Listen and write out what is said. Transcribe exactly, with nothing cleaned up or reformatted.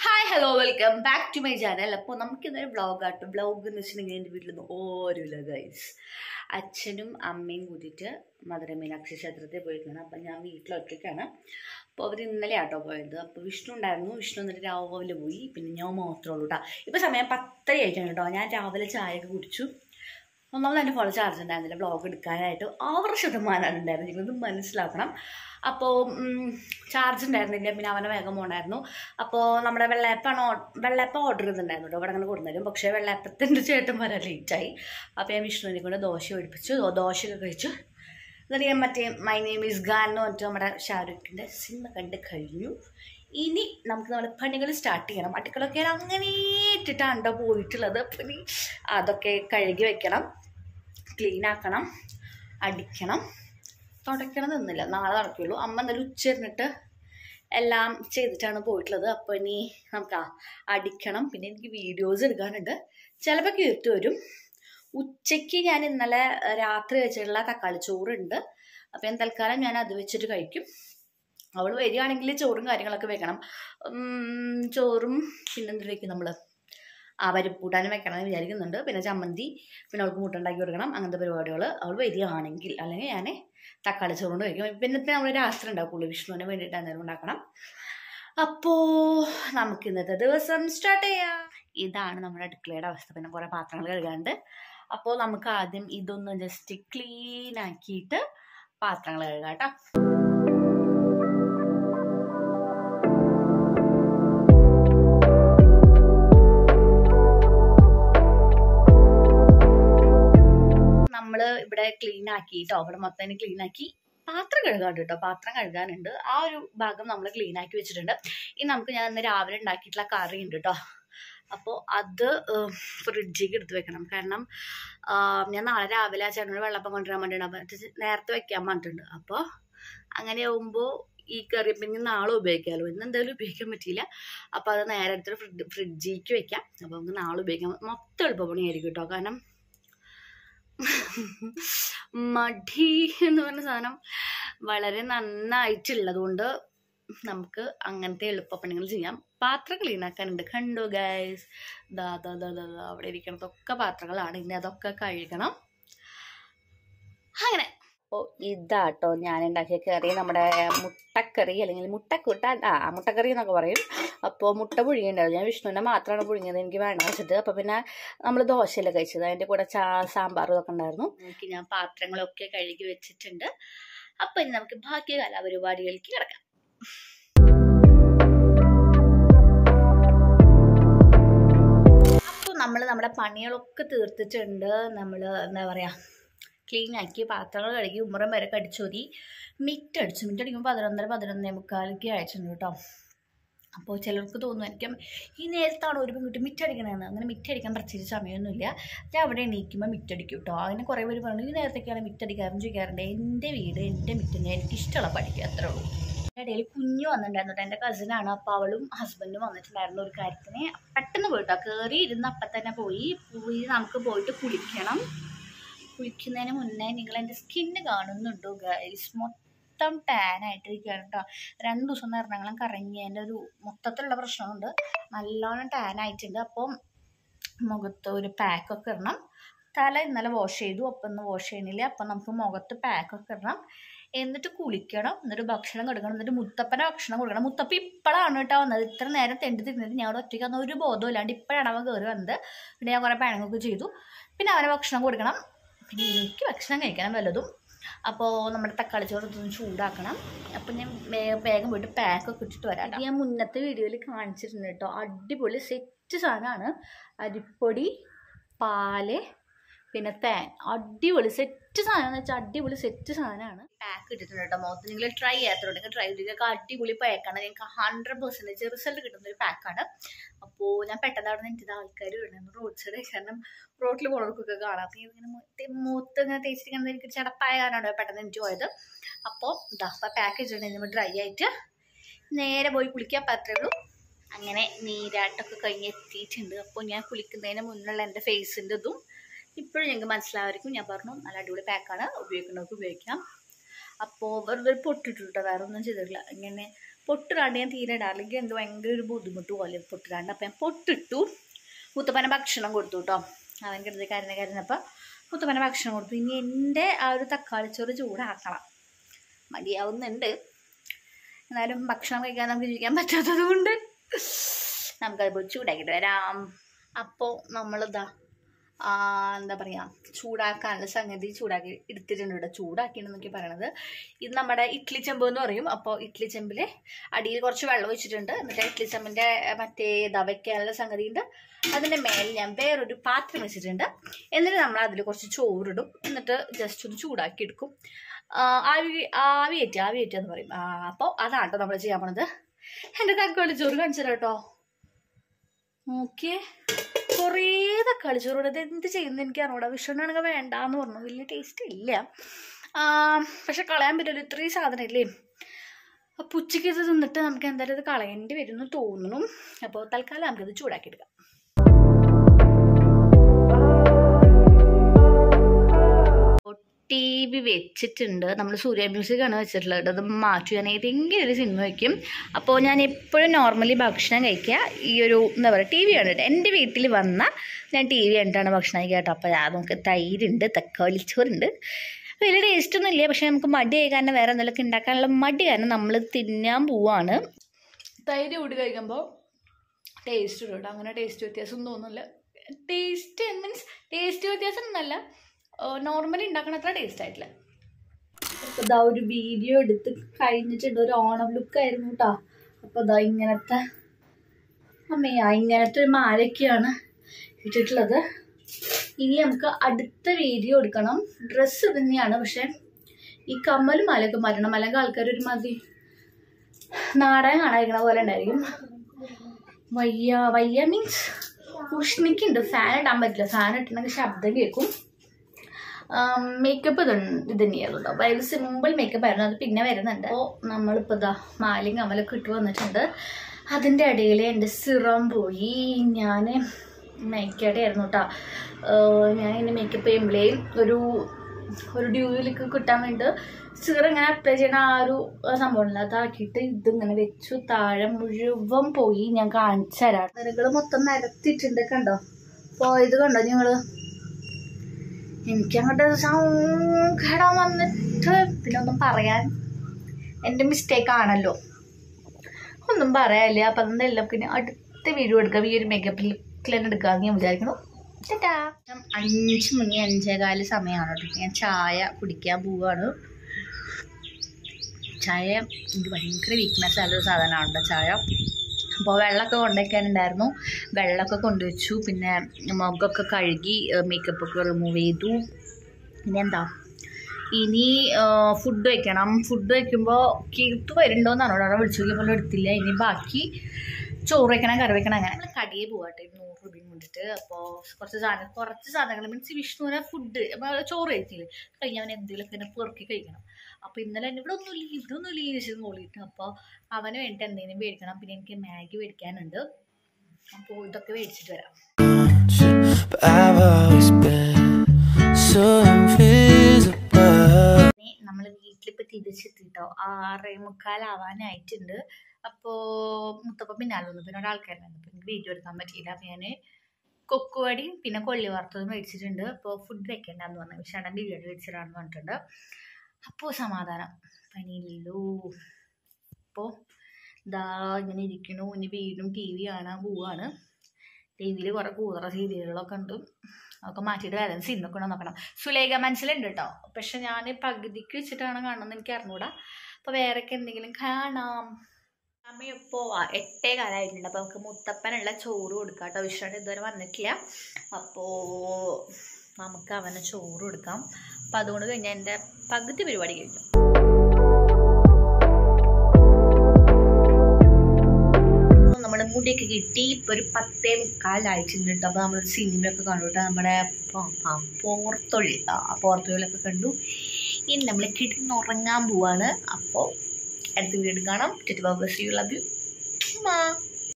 Hi hello welcome back to my channel. അപ്പോൾ നമുക്കിന്നൊരു വ്ളോഗാട്ടോ. Vlog എന്ന് വെച്ചിട്ടുണ്ടെങ്കിൽ എൻ്റെ വീട്ടിൽ നിന്ന് ഓരോല്ല ഗൈസ്. അച്ഛനും അമ്മയും കൂട്ടിയിട്ട് മധുര മീനാക്ഷി ക്ഷേത്രത്തിൽ പോയിരിക്കണം. അപ്പം ഞാൻ വീട്ടിലൊറ്റയ്ക്കാണ്. അപ്പോൾ അവർ ഇന്നലെ ആട്ടോ പോയത്. അപ്പോൾ വിഷ്ണു ഉണ്ടായിരുന്നു. വിഷ്ണു എന്നിട്ട് രാവിലെ പോയി. പിന്നെ ഞാൻ മാത്രമേ ഉള്ളൂ കേട്ടോ. ഇപ്പോൾ സമയം പത്തര ആയിട്ടാണ് കേട്ടോ. ഞാൻ രാവിലെ ചായയൊക്കെ കുടിച്ചു. ഒന്നാമത് എൻ്റെ ഫോണിൽ ചാർജ് ഉണ്ടായിരുന്നില്ല. വ്ളോഗ് എടുക്കാനായിട്ട് ആറ് ശതമാനമാണ് ഉണ്ടായിരുന്നത്. ഇത് മനസ്സിലാക്കണം. അപ്പോൾ ചാർജ് ഉണ്ടായിരുന്നില്ല. പിന്നെ അവനെ വേഗം പോകണമായിരുന്നു. അപ്പോൾ നമ്മുടെ വെള്ളയപ്പാണ് വെള്ളയപ്പം ഓർഡർ ചെയ്തിട്ടുണ്ടായിരുന്നു കേട്ടോ. ഇവിടെ അങ്ങനെ കൊടുത്തരും. പക്ഷേ വെള്ളയപ്പത്തിൻ്റെ ചേട്ടൻ വരാൻ ലേറ്റായി. അപ്പോൾ ഞാൻ വിഷ്ണുവിനെ കൊണ്ട് ദോശ ഒഴിപ്പിച്ചു. ദോശയൊക്കെ കഴിച്ചു. എന്നിട്ട് ഞാൻ മറ്റേ മൈ നെയിം ഈസ് ഖാൻ എന്ന് പറഞ്ഞിട്ട് നമ്മുടെ ഷാരൂഖിൻ്റെ സിനിമ കണ്ട് കഴിഞ്ഞു. ഇനി നമുക്ക് നമ്മുടെ പണികൾ സ്റ്റാർട്ട് ചെയ്യണം. അടുക്കളൊക്കെ അങ്ങനെ ഇട്ടിട്ടാണ്ടോ പോയിട്ടുള്ളത്. അപ്പം ഇനി അതൊക്കെ കഴുകി വെക്കണം, ക്ലീൻ ആക്കണം, അടിക്കണം, തുടയ്ക്കണം എന്നില്ല, നാളെ നടക്കുകയുള്ളൂ. അമ്മ എന്നാലും ഉച്ചരിഞ്ഞിട്ട് എല്ലാം ചെയ്തിട്ടാണ് പോയിട്ടുള്ളത്. അപ്പോൾ ഇനി നമുക്ക് അടിക്കണം. പിന്നെ എനിക്ക് വീഡിയോസ് എടുക്കാനുണ്ട്. ചിലപ്പോൾ കേട്ട് വരും. ഉച്ചയ്ക്ക് ഞാൻ ഇന്നലെ രാത്രി വെച്ചിട്ടുള്ള തക്കാളി ചോറുണ്ട്. അപ്പോൾ ഞാൻ തൽക്കാലം ഞാൻ അത് വെച്ചിട്ട് കഴിക്കും. അവൾ വരികയാണെങ്കിൽ ചോറും കാര്യങ്ങളൊക്കെ വെക്കണം. ചോറും പിന്നെന്തിട്ട് വെക്കും നമ്മൾ ആ പരിപ്പൂട്ടാനും വെക്കണം എന്ന് വിചാരിക്കുന്നുണ്ട്. പിന്നെ ചമ്മന്തി, പിന്നെ അവൾക്ക് മുട്ട ഉണ്ടാക്കി കൊടുക്കണം. അങ്ങനത്തെ പരിപാടികൾ അവൾ വരികയാണെങ്കിൽ. അല്ലെങ്കിൽ ഞാൻ തക്കാളി ചോറുകൊണ്ട് കഴിക്കും. പിന്നെ നമ്മൾ രാത്രി ഉണ്ടാക്കുള്ളൂ. വിഷ്ണുവിന് വേണ്ടിയിട്ട് എന്തെങ്കിലും ഉണ്ടാക്കണം. അപ്പോൾ നമുക്ക് ഇന്നത്തെ ദിവസം സ്റ്റാർട്ട് ചെയ്യാം. ഇതാണ് നമ്മുടെ അടുക്കളയുടെ അവസ്ഥ. പിന്നെ കുറേ പാത്രങ്ങൾ കഴുകാണ്ട്. അപ്പോൾ നമുക്ക് ആദ്യം ഇതൊന്ന് ജസ്റ്റ് ക്ലീൻ ആക്കിയിട്ട് പാത്രങ്ങൾ കഴുകാം കേട്ടോ. നമ്മൾ ഇവിടെ ക്ലീൻ ആക്കിയിട്ടോ. അവിടെ മൊത്തം ക്ലീൻ ആക്കി പാത്രം കഴുകാണ്ട് കേട്ടോ. പാത്രം കഴുകാനുണ്ട്. ആ ഒരു ഭാഗം നമ്മൾ ക്ലീൻ ആക്കി വെച്ചിട്ടുണ്ട്. ഇനി നമുക്ക് ഞാൻ ഇന്ന് രാവിലെ ഉണ്ടാക്കിയിട്ടുള്ള കറി ഉണ്ട് കേട്ടോ. അപ്പോൾ അത് ഫ്രിഡ്ജിലേക്ക് എടുത്ത് വെക്കണം. കാരണം ഞാൻ നാളെ രാവിലെ ആ ചേട്ടനോട് വെള്ളപ്പം കൊണ്ടുവരാൻ വേണ്ടിയിട്ട് അപ്പം നേരത്തെ വെക്കാൻ പറഞ്ഞിട്ടുണ്ട്. അപ്പോൾ അങ്ങനെ ആകുമ്പോൾ ഈ കറി പിന്നെ നാളെ ഉപയോഗിക്കാമല്ലോ. ഇന്ന് എന്തായാലും ഉപയോഗിക്കാൻ പറ്റിയില്ല. അപ്പോൾ അത് നേരെ എടുത്തിട്ട് ഫ്രിഡ് ഫ്രിഡ്ജിലേക്ക് വെക്കാം. അപ്പോൾ നമുക്ക് നാളെ ഉപയോഗിക്കാം. മൊത്തം എളുപ്പപ്പണിയായിരിക്കും കേട്ടോ. കാരണം മടി എന്ന് പറഞ്ഞ സാധനം വളരെ നന്നായിട്ടുള്ളത് കൊണ്ട് നമുക്ക് അങ്ങനത്തെ എളുപ്പപ്പണികൾ ചെയ്യാം. പാത്രം ക്ലീൻ ആക്കാനുണ്ട്. കണ്ടു ഗൈസ്, ദാ ദാ ദാ ദാ അവിടെ ഇരിക്കണതൊക്കെ പാത്രങ്ങളാണ്. ഇനി അതൊക്കെ കഴുകണം. അങ്ങനെ അപ്പോൾ ഇതാട്ടോ ഞാൻ ഉണ്ടാക്കിയ കറി. നമ്മുടെ മുട്ടക്കറി അല്ലെങ്കിൽ മുട്ടക്കൂട്ട ആ മുട്ടക്കറി എന്നൊക്കെ പറയും. അപ്പോൾ മുട്ട പുഴുങ്ങിയിട്ടുണ്ടായിരുന്നു. ഞാൻ വിഷ്ണുവിനെ മാത്രമാണ് പുഴുങ്ങിയത്, എനിക്ക് വേണ്ട വെച്ചിട്ട്. അപ്പോൾ പിന്നെ നമ്മൾ ദോശയല്ലേ കഴിച്ചത്. അതിൻ്റെ കൂടെ ചാ സാമ്പാർ ഇതൊക്കെ ഉണ്ടായിരുന്നു. എനിക്ക് ഞാൻ പാത്രങ്ങളൊക്കെ കഴുകി വെച്ചിട്ടുണ്ട്. അപ്പം ഇനി നമുക്ക് ബാക്കി കലാപരിപാടികൾക്ക് കിടക്കാം. അപ്പോൾ നമ്മൾ നമ്മുടെ പണികളൊക്കെ തീർത്തിട്ടുണ്ട്. നമ്മൾ എന്താ പറയുക, ക്ലീൻ ആക്കി പാത്രങ്ങൾ കഴുകി ഉമ്മറം വരെ കടിച്ചോതി മിറ്റ് അടിച്ചു. മിറ്റ് അടിക്കുമ്പോൾ പതിനൊന്നര പതിനൊന്നേ മുക്കാലൊക്കെ അയച്ചിട്ടുണ്ട് കേട്ടോ. അപ്പോൾ ചിലർക്ക് തോന്നുമായിരിക്കും ഈ നേരത്താണ് ഒരു പെൺകുട്ടി മിറ്റടിക്കണമെന്ന്. അങ്ങനെ മിറ്റടിക്കാൻ പ്രത്യേകിച്ച് സമയമൊന്നുമില്ല. ഞാൻ അവിടെ എണീക്കുമ്പോൾ മിറ്റടിക്കും കേട്ടോ. അങ്ങനെ കുറേ പേര് പറഞ്ഞു ഈ നേരത്തേക്കാണ് മിറ്റടിക്കാറും ചോദിക്കാറുണ്ട്. എൻ്റെ വീട് എൻ്റെ മിറ്റന്നെ, എനിക്ക് ഇഷ്ടമുള്ള പഠിക്കുക, അത്രേ ഉള്ളൂ. ഇടയിൽ കുഞ്ഞു വന്നിട്ടുണ്ടായിരുന്നു. എൻ്റെ കസിനാണ്. അപ്പോൾ അവളും ഹസ്ബൻഡും വന്നിട്ടുണ്ടായിരുന്നു ഒരു കാര്യത്തിന്. പെട്ടെന്ന് പോയിട്ടോ. കയറി ഇരുന്ന് അപ്പം തന്നെ പോയി പോയി നമുക്ക് പോയിട്ട് കുളിക്കണം. കുളിക്കുന്നതിന് മുന്നേ നിങ്ങൾ എൻ്റെ സ്കിന്ന് കാണുന്നുണ്ടോ ഗൈസ്? മൊത്തം ടാൻ ആയിട്ടിരിക്കുകയാണ് കേട്ടോ. രണ്ട് ദിവസം എറണാകുളം കറങ്ങിയതിൻ്റെ ഒരു മൊത്തത്തിലുള്ള പ്രശ്നമുണ്ട്. നല്ലോണം ടാൻ ആയിട്ടുണ്ട്. അപ്പം മുഖത്ത് ഒരു പാക്കൊക്കെ ഇടണം. തല ഇന്നലെ വാഷ് ചെയ്തു. അപ്പം ഇന്ന് വാഷ് ചെയ്യണില്ല. അപ്പം നമുക്ക് മുഖത്ത് പാക്കൊക്കെ ഇടണം. എന്നിട്ട് കുളിക്കണം. എന്നിട്ട് ഭക്ഷണം കൊടുക്കണം. എന്നിട്ട് മുത്തപ്പനെ ഭക്ഷണം കൊടുക്കണം. മുത്തപ്പ ഇപ്പോഴാണ് കേട്ടോ വന്നത്. ഇത്ര നേരം തെണ്ടി തിന്നിട്ട് ഞാൻ അവിടെ ഒറ്റയ്ക്ക് വന്ന ഒരു ബോധവും ഇല്ലാണ്ട് ഇപ്പോഴാണ് അവൻ കയറി വന്നത്. പിന്നെ ഞാൻ കുറേ പാനങ്ങൊക്കെ ചെയ്തു. പിന്നെ അവനെ ഭക്ഷണം കൊടുക്കണം. പിന്നെ എനിക്ക് ഭക്ഷണം കഴിക്കണം വല്ലതും. അപ്പോൾ നമ്മുടെ തക്കാളി ചോറ് ഇതൊന്ന് ചൂടാക്കണം. അപ്പം ഞാൻ വേഗം വേഗം പോയിട്ട് പാക്കൊക്കെ ഇട്ടിട്ട് വരാം. ഞാൻ മുന്നത്തെ വീഡിയോയിൽ കാണിച്ചിട്ടുണ്ട് കേട്ടോ. അടിപൊളി സെറ്റ് സാധനമാണ്. അരിപ്പൊടി, പാല്, പിന്നെ തേൻ. അടിപൊളി സെറ്റ് സാധനം എന്ന് വെച്ചാൽ അടിപൊളി സെറ്റ് സാധനമാണ്. പാക്ക് ഇട്ടിട്ടുണ്ട് കേട്ടോ. മുഖത്ത് നിങ്ങൾ ട്രൈ ചെയ്യാത്തതുണ്ടെങ്കിൽ ട്രൈ ചെയ്തൊക്കെ അടിപൊളി പാക്കാണ്. നിങ്ങൾക്ക് ഹൺഡ്രഡ് പെർസെൻറ്റേജ് റിസൾട്ട് കിട്ടുന്ന ഒരു പാക്കാണ്. അപ്പോൾ ഞാൻ പെട്ടെന്ന് അവിടെ നിന്ന് എനിക്ക് ആൾക്കാർ വിടണം റോഡ് സൈഡ്. കാരണം റോഡിൽ പോണവർക്കൊക്കെ കാണാം. അപ്പോൾ ഇങ്ങനെ മൂത്ത് ഇങ്ങനെ തേച്ചിരിക്കുന്നത് എനിക്ക് ചടപ്പായ കാരണമാണ് പെട്ടെന്ന് എനിക്ക് പോയത്. അപ്പോൾ ഇതാ അപ്പോൾ പാക്ക് വെച്ചിട്ടുണ്ടെങ്കിൽ നമ്മൾ ഡ്രൈ ആയിട്ട് നേരെ പോയി കുളിക്കാൻ പറ്റേ ഉള്ളൂ. അങ്ങനെ നീരാട്ടൊക്കെ കഴിഞ്ഞ് എത്തിയിട്ടുണ്ട്. അപ്പോൾ ഞാൻ കുളിക്കുന്നതിന് മുന്നുള്ള എൻ്റെ ഫേസിൻ്റെ ഇതും ഇപ്പോഴും ഞങ്ങൾക്ക് മനസ്സിലാവായിരിക്കും. ഞാൻ പറഞ്ഞു നല്ല അടിപൊളി പാക്കാണ്, ഉപയോഗിക്കുന്നവർക്ക് ഉപയോഗിക്കാം. അപ്പോൾ വെറുതെ പൊട്ടിട്ടു കേട്ടോ, വേറെ ഒന്നും ചെയ്തിട്ടില്ല. ഇങ്ങനെ പൊട്ടിടാണ്ട് ഞാൻ തീരെ ഇടാം, അല്ലെങ്കിൽ എന്ത് ഭയങ്കര ഒരു ബുദ്ധിമുട്ട് പോലെ പൊട്ടിടാണ്ട്. അപ്പം ഞാൻ പൊട്ടിട്ടു. മുത്തപ്പനെ ഭക്ഷണം കൊടുത്തു കേട്ടോ. അവൻ കരുതി കരുന്ന കരുന്നപ്പോൾ മുത്തപ്പനെ ഭക്ഷണം കൊടുത്തു. ഇനി എൻ്റെ ആ ഒരു തക്കാളിച്ചോറ് ചൂടാക്കണം. മടിയാവുന്നുണ്ട്, എന്നാലും ഭക്ഷണം കഴിക്കാൻ നമുക്ക് ജീവിക്കാൻ പറ്റാത്തത് കൊണ്ട് നമുക്കത് ചൂടാക്കിയിട്ട് വരാം. അപ്പോൾ നമ്മളിതാ എന്താ പറയുക, ചൂടാക്കാനുള്ള സംഗതി ചൂടാക്കി എടുത്തിട്ടുണ്ട് ഇവിടെ. ചൂടാക്കിയെന്നൊക്കെ പറയണത് ഇത് നമ്മുടെ ഇഡ്ഡലി ചെമ്പ് എന്ന് പറയും. അപ്പോൾ ഇഡ്ഡലി ചെമ്പിൽ അടിയിൽ കുറച്ച് വെള്ളം ഒഴിച്ചിട്ടുണ്ട്. എന്നിട്ട് ഇഡ്ഡലി ചെമ്പിൻ്റെ മറ്റേ ഇതാ വയ്ക്കാനുള്ള സംഗതി ഉണ്ട്. അതിൻ്റെ മേലെ ഞാൻ വേറൊരു പാത്രം വെച്ചിട്ടുണ്ട്. എന്നിട്ട് നമ്മൾ അതിൽ കുറച്ച് ചോറിടും. എന്നിട്ട് ജസ്റ്റ് ഒന്ന് ചൂടാക്കി എടുക്കും. ആവി ആവിയേറ്റ് ആവിയേറ്റ് എന്ന് പറയും. അപ്പോൾ അതാണ് കേട്ടോ നമ്മൾ ചെയ്യാൻ പോണത്. എൻ്റെ തക്കാളി ചോറ് കാണിച്ചു തരാം കേട്ടോ. ഓക്കെ, കുറേ തക്കാളി ചോറ്. ഇത് എന്ത് ചെയ്യുന്നത് എനിക്ക് അറിഞ്ഞൂടാ. വിഷണ്ണാണെങ്കിൽ വേണ്ടാന്ന് പറഞ്ഞു, വലിയ ടേസ്റ്റ് ഇല്ല. പക്ഷെ കളയാൻ പറ്റില്ല, ഇത്രയും സാധനം ഇല്ലേ. അപ്പോൾ ഉച്ചയ്ക്ക് ഇത് തിന്നിട്ട് നമുക്ക് എന്തായാലും ഇത് കളയേണ്ടി വരും എന്ന് തോന്നുന്നു. അപ്പോൾ തൽക്കാലം നമുക്കിത് ചൂടാക്കി എടുക്കാം. ടി വി വെച്ചിട്ടുണ്ട്. നമ്മൾ സൂര്യ മ്യൂസിക്കാണ് വെച്ചിട്ടുള്ളത്. അത് മാറ്റി ഞാൻ ഏതെങ്കിലും ഒരു സിനിമ വയ്ക്കും. അപ്പോൾ ഞാൻ എപ്പോഴും നോർമലി ഭക്ഷണം കഴിക്കുക ഈ ഒരു എന്താ പറയുക ടി വി കണ്ടിട്ട്. എൻ്റെ വീട്ടിൽ വന്നാൽ ഞാൻ ടി വി കണ്ടിട്ടാണ് ഭക്ഷണം കഴിക്കുക കേട്ടോ. അപ്പോൾ നമുക്ക് തൈരുണ്ട്, തക്കാളി ചോറുണ്ട്. വലിയ ടേസ്റ്റൊന്നും ഇല്ല, പക്ഷേ നമുക്ക് മടിയായി കാരണം വേറെ എന്തെങ്കിലുമൊക്കെ ഉണ്ടാക്കാനുള്ള മടി കാരണം നമ്മൾ തിന്നാൻ പോവാണ്. തൈര് കൂടി കഴിക്കുമ്പോൾ ടേസ്റ്റ് ഇടും കേട്ടോ. അങ്ങനെ ടേസ്റ്റ് വ്യത്യാസം തോന്നുന്നില്ല. ടേസ്റ്റ് മീൻസ് ടേസ്റ്റ് വ്യത്യാസം ഒന്നല്ല, നോർമലി ഉണ്ടാക്കണ അത്ര ടേസ്റ്റ് ആയിട്ടില്ല. അപ്പോൾ ഇതാ ഒരു വീഡിയോ എടുത്ത് കഴിഞ്ഞിട്ടുണ്ട്. ഒരു ഓണം ലുക്കായിരുന്നു കേട്ടോ. അപ്പോൾ ഇതാ ഇങ്ങനത്തെ അമ്മയാ ഇങ്ങനത്തെ ഒരു മാലയൊക്കെയാണ് ഇട്ടിട്ടുള്ളത്. ഇനി നമുക്ക് അടുത്ത വീഡിയോ എടുക്കണം. ഡ്രസ്സ് തന്നെയാണ്, പക്ഷെ ഈ കമ്മലും മാലയൊക്കെ മാറ്റണം. അല്ലെങ്കിൽ ആൾക്കാർ ഒരു മതി നാടകം കാണാതിരിക്കണ പോലെ ഉണ്ടായിരിക്കും. വയ്യ വയ്യ മീൻസ് ഉഷ്ണിക്കുണ്ട്. ഫാൻ ഇടാൻ പറ്റില്ല. ഫാൻ ഇട്ടുണ്ടെങ്കിൽ ശബ്ദം കേൾക്കും. മേക്കപ്പ് ഇത് ഇത് തന്നെയായിരുന്നു കേട്ടോ. ഭയങ്കര സിമ്പിൾ മേക്കപ്പ് ആയിരുന്നു. അത് പിന്നെ വരുന്നുണ്ട്. അപ്പോൾ നമ്മളിപ്പോൾ ഇതാ മാലയും കമ്മലൊക്കെ ഇട്ട് വന്നിട്ടുണ്ട്. അതിൻ്റെ ഇടയിൽ എൻ്റെ സിറം പോയി. ഞാൻ മേക്കടെ ആയിരുന്നു കേട്ടോ. ഞാൻ ഇങ്ങനെ മേക്കപ്പ് ചെയ്യുമ്പോഴേ ഒരു ഒരു ഡ്യൂവിലേക്ക് കിട്ടാൻ വേണ്ടി സിറം ഇങ്ങനെ അപ്ലൈ ചെയ്യണ ആ ഒരു സംഭവമില്ല, അതാക്കിയിട്ട് ഇതിങ്ങനെ വെച്ചു. താഴെ മുഴുവൻ പോയി. ഞാൻ കാണിച്ചു തരാം. നിരകൾ മൊത്തം നിരത്തിയിട്ടുണ്ട് കണ്ടോ. അപ്പോൾ ഇത് കണ്ടോ നിങ്ങൾ. എനിക്കങ്ങോട്ട് സങ്കടം വന്നിട്ട് പിന്നെ ഒന്നും പറയാൻ എൻ്റെ മിസ്റ്റേക്ക് ആണല്ലോ, ഒന്നും പറയാനില്ല. അപ്പം അതെല്ലാം പിന്നെ അടുത്ത വീഡിയോ എടുക്കാം. ഈ ഒരു മേക്കപ്പിൽ തന്നെ എടുക്കാമെന്ന് ഞാൻ വിചാരിക്കുന്നു. ചേട്ടാ അഞ്ച് മണി അഞ്ചേകാല് സമയമാണ് കേട്ടോ. ഞാൻ ചായ കുടിക്കാൻ പോവുകയാണ്. ചായ എനിക്ക് ഭയങ്കര വീക്ക്നെസ് ആയൊരു സാധനമാണ് ചായ. അപ്പോൾ വെള്ളമൊക്കെ കൊണ്ടുവയ്ക്കാനുണ്ടായിരുന്നു. വെള്ളമൊക്കെ കൊണ്ടുവച്ചു. പിന്നെ മുഖമൊക്കെ കഴുകി മേക്കപ്പൊക്കെ റിമൂവ് ചെയ്തു. ഇനി എന്താ ഇനി ഫുഡ് വയ്ക്കണം. ഫുഡ് വയ്ക്കുമ്പോൾ കീർത്ത് വരുന്നുണ്ടോയെന്നാണ് അവിടെ വിളിച്ചു നോക്കിയപ്പോൾ എടുത്തില്ല. ഇനി ബാക്കി ചോറ് വയ്ക്കണം, കറി വയ്ക്കണം. അങ്ങനെ നമ്മൾ കടിയെ പോകട്ടെ നൂറ് രൂപയും കൊണ്ടിട്ട്. അപ്പോൾ കുറച്ച് സാധനം കുറച്ച് സാധനങ്ങൾ മീൻസ് വിഷ്ണുവിനെ ഫുഡ് ചോറ് കഴിച്ചില്ലേ കഴിഞ്ഞ് അവൻ എന്തെങ്കിലുമൊക്കെ ഇങ്ങനെ പെറുക്കി കഴിക്കണം. അപ്പോൾ ഇന്നലെ എന്നെ ഇവിടെ ഒന്നുമില്ല ഇവിടെ ഒന്നുമില്ല ചോദിച്ചത് മോളിയിട്ട്. അപ്പോൾ അവന് വേണ്ടിയിട്ട് എന്തെങ്കിലും മേടിക്കണം. പിന്നെ എനിക്ക് മാഗി മേടിക്കാനുണ്ട്. അപ്പോൾ ഇതൊക്കെ മേടിച്ചിട്ട് വരാം. നമ്മൾ വീട്ടിലിപ്പോൾ തിരിച്ചെത്തിട്ടോ. ആറേ മുക്കാലാവാനായിട്ടുണ്ട്. അപ്പോൾ മുത്തപ്പ പിന്നാലെ വന്നു. പിന്നെ ഒരാൾക്കാരുണ്ടായിരുന്നു. അപ്പോൾ എനിക്ക് വീഡിയോ എടുക്കാൻ പറ്റിയില്ല. അപ്പോൾ ഞാൻ കൊക്കുവടിയും പിന്നെ കൊള്ളി വറുത്തതും മേടിച്ചിട്ടുണ്ട്. അപ്പോൾ ഫുഡ് വെക്കേണ്ടെന്ന് പറഞ്ഞു. വിശാടൻ ബിരിയാണി മേടിച്ചിടാന്ന് പറഞ്ഞിട്ടുണ്ട്. അപ്പോൾ സമാധാനം പനിയില്ലല്ലോ. അപ്പോൾ ഇതാ ഇങ്ങനെ ഇരിക്കണു. ഇനി വീണ്ടും ടി വി കാണാൻ പോവാണ്. ടി വിയിൽ കുറേ കൂതറ സീരിയലുകളൊക്കെ ഉണ്ട്. അതൊക്കെ മാറ്റിയിട്ട് വേറെ സിനിമയൊക്കെ ഉണ്ടോ നോക്കണം. സുലേഖ മനസ്സിലുണ്ട് കേട്ടോ. പക്ഷെ ഞാൻ പകുതിക്ക് വെച്ചിട്ടാണ് കാണുന്നത്, എനിക്ക് അറിഞ്ഞൂടാ. അപ്പോൾ വേറെയൊക്കെ എന്തെങ്കിലും കാണാം. സമയം ഇപ്പോൾ എട്ടേ കാലമായിട്ടുണ്ട്. അപ്പോൾ നമുക്ക് മുത്തപ്പനുള്ള ചോറ് കൊടുക്കാം കേട്ടോ. വിഷുവിന് ഇതുവരെ വന്നിട്ടില്ല. അപ്പോൾ നമുക്ക് അവനെ ചോറ് കൊടുക്കാം. അപ്പം അതുകൊണ്ട് കഴിഞ്ഞാൽ എൻ്റെ പകുതി പരിപാടി കഴിഞ്ഞു. നമ്മുടെ മുടിയൊക്കെ കിട്ടി. ഇപ്പോൾ ഒരു പത്തേ മുക്കാലായിട്ടുണ്ട് കേട്ടോ. അപ്പോൾ നമ്മൾ സിനിമയൊക്കെ കണ്ടു കേട്ടോ. നമ്മുടെ പോർത്തൊഴി ആ പോർത്തൊഴിലൊക്കെ കണ്ടു. ഇനി നമ്മൾ കിടന്നുറങ്ങാൻ പോവാണ്. അപ്പോൾ അടുത്ത വീഡിയോ കാണാം. You love U.